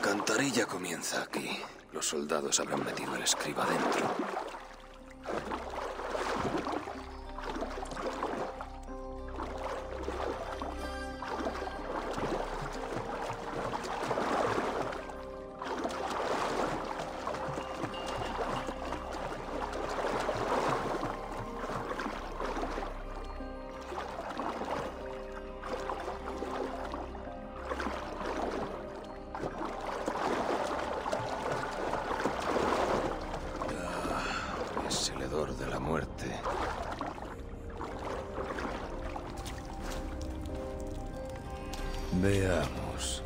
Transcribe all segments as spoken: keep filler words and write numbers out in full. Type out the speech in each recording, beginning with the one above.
alcantarilla comienza aquí. Los soldados habrán metido el escriba dentro. De la muerte. Veamos.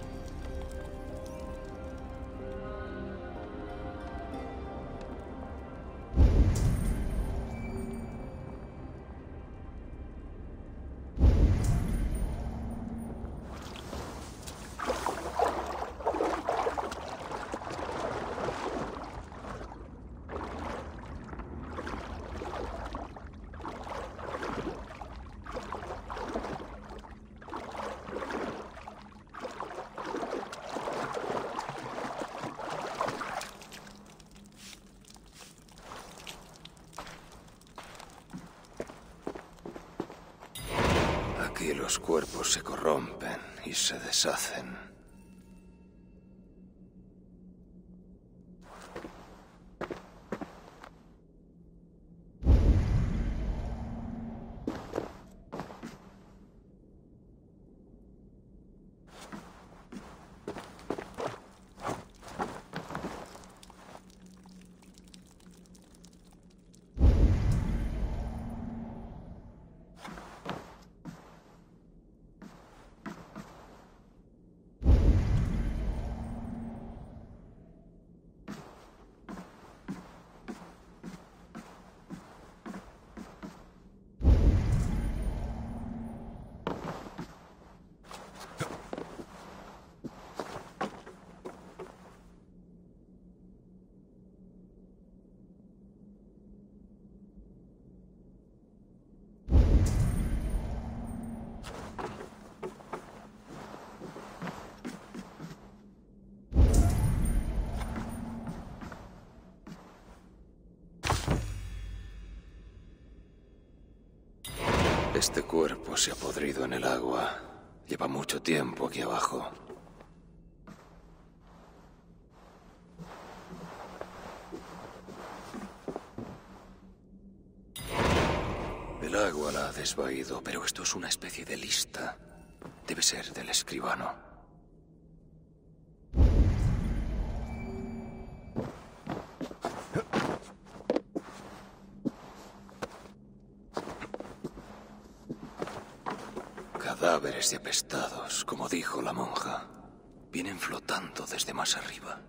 Aquí los cuerpos se corrompen y se deshacen. Este cuerpo se ha podrido en el agua. Lleva mucho tiempo aquí abajo. El agua la ha desvaído, pero esto es una especie de lista. Debe ser del escribano. Cadáveres y apestados, como dijo la monja. Vienen flotando desde más arriba.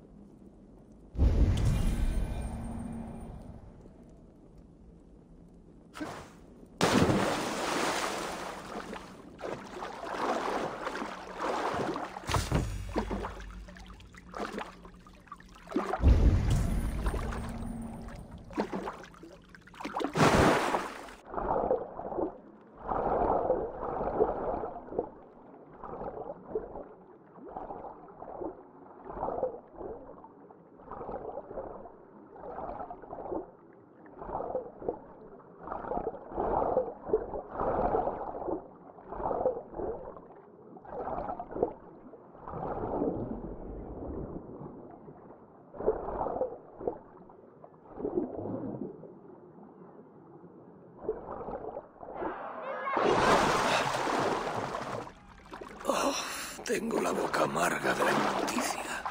Tengo la boca amarga de la inmundicia.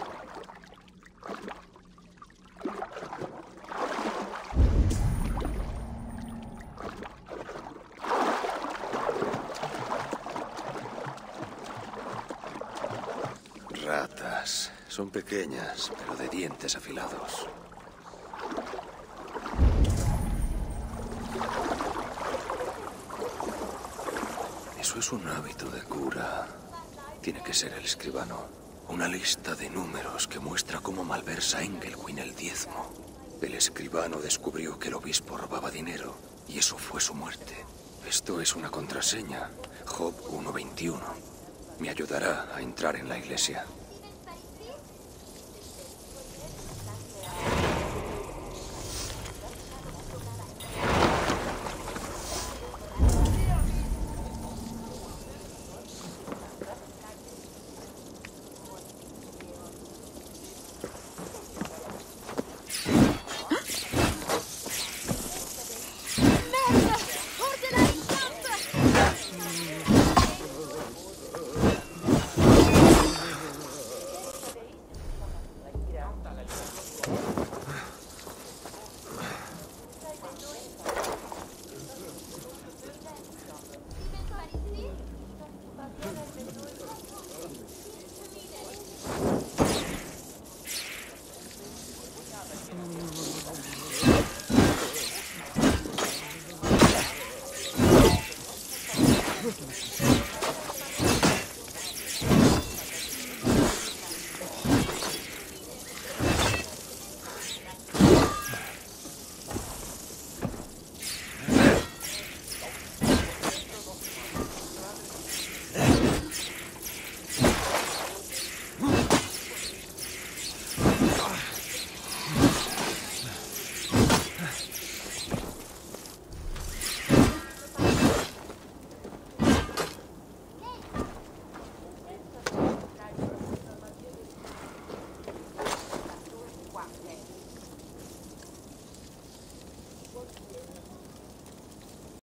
Ratas. Son pequeñas, pero de dientes afilados. Eso es un hábito de cura. Tiene que ser el escribano. Una lista de números que muestra cómo malversa Engelwin el diezmo. El escribano descubrió que el obispo robaba dinero y eso fue su muerte. Esto es una contraseña. Job uno veintiuno. Me ayudará a entrar en la iglesia.